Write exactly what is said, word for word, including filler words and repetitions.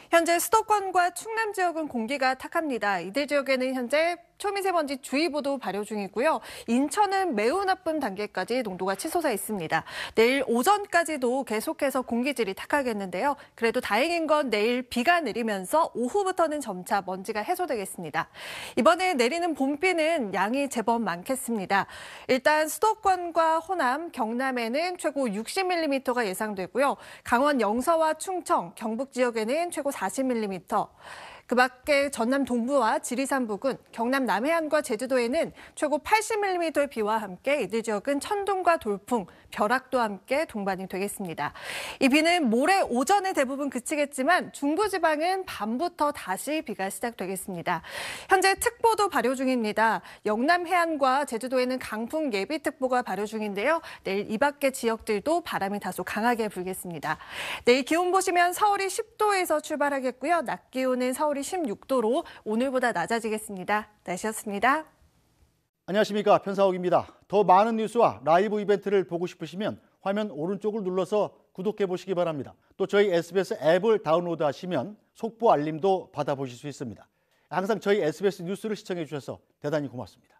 현재 수도권과 충남 지역은 공기가 탁합니다. 이들 지역에는 현재 초미세먼지 주의보도 발효 중이고요. 인천은 매우 나쁨 단계까지 농도가 치솟아 있습니다. 내일 오전까지도 계속해서 공기질이 탁하겠는데요. 그래도 다행인 건 내일 비가 내리면서 오후부터는 점차 먼지가 해소되겠습니다. 이번에 내리는 봄비는 양이 제법 많겠습니다. 일단 수도권과 호남, 경남에는 최고 육십 밀리미터가 예상되고요. 강원 영서와 충청, 경북 지역에는 최고 사십 밀리미터, 그 밖에 전남 동부와 지리산 부근, 경남 남해안과 제주도에는 최고 팔십 밀리미터의 비와 함께 이들 지역은 천둥과 돌풍, 벼락도 함께 동반이 되겠습니다. 이 비는 모레 오전에 대부분 그치겠지만 중부지방은 밤부터 다시 비가 시작되겠습니다. 현재 특보도 발효 중입니다. 영남 해안과 제주도에는 강풍 예비특보가 발효 중인데요. 내일 이 밖의 지역들도 바람이 다소 강하게 불겠습니다. 내일 기온 보시면 서울이 십 도에서 출발하겠고요. 낮 기온은 서울 십육 도로 오늘보다 낮아지겠습니다. 날씨였습니다. 안녕하십니까, 편사옥입니다. 더 많은 뉴스와 라이브 이벤트를 보고 싶으시면 화면 오른쪽을 눌러서 구독해 보시기 바랍니다. 또 저희 에스비에스 앱을 다운로드하시면 속보 알림도 받아보실 수 있습니다. 항상 저희 에스비에스 뉴스를 시청해 주셔서 대단히 고맙습니다.